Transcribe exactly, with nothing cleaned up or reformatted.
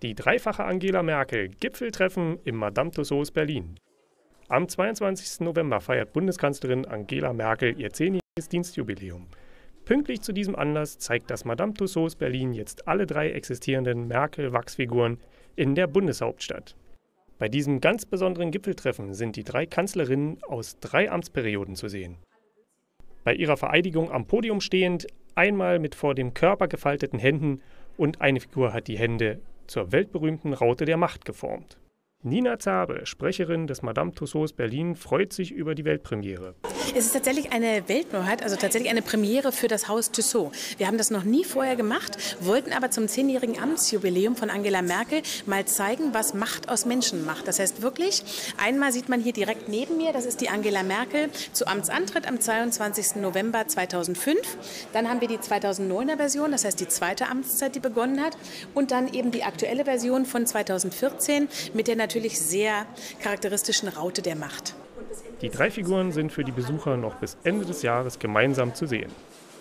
Die dreifache Angela Merkel, Gipfeltreffen im Madame Tussauds Berlin. Am zweiundzwanzigsten November feiert Bundeskanzlerin Angela Merkel ihr zehnjähriges Dienstjubiläum. Pünktlich zu diesem Anlass zeigt das Madame Tussauds Berlin jetzt alle drei existierenden Merkel-Wachsfiguren in der Bundeshauptstadt. Bei diesem ganz besonderen Gipfeltreffen sind die drei Kanzlerinnen aus drei Amtsperioden zu sehen. Bei ihrer Vereidigung am Podium stehend, einmal mit vor dem Körper gefalteten Händen und eine Figur hat die Hände zur weltberühmten Raute der Macht geformt. Nina Zabe, Sprecherin des Madame Tussauds Berlin, freut sich über die Weltpremiere. Es ist tatsächlich eine Weltneuheit, also tatsächlich eine Premiere für das Haus Tussauds. Wir haben das noch nie vorher gemacht, wollten aber zum zehnjährigen Amtsjubiläum von Angela Merkel mal zeigen, was Macht aus Menschen macht. Das heißt wirklich, einmal sieht man hier direkt neben mir, das ist die Angela Merkel zu Amtsantritt am zweiundzwanzigsten November zweitausendfünf. Dann haben wir die zweitausenddeuner Version, das heißt die zweite Amtszeit, die begonnen hat. Und dann eben die aktuelle Version von zweitausendvierzehn mit der natürlich sehr charakteristischen Raute der Macht. Die drei Figuren sind für die Besucher noch bis Ende des Jahres gemeinsam zu sehen.